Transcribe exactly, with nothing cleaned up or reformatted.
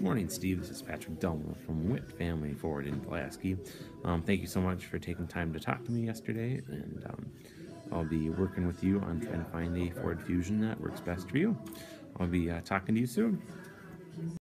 Morning, Steve. This is Patrick Delmer from Witt Family Ford in Pulaski. Um, thank you so much for taking time to talk to me yesterday, and um, I'll be working with you on trying to find a Ford Fusion that works best for you. I'll be uh, talking to you soon.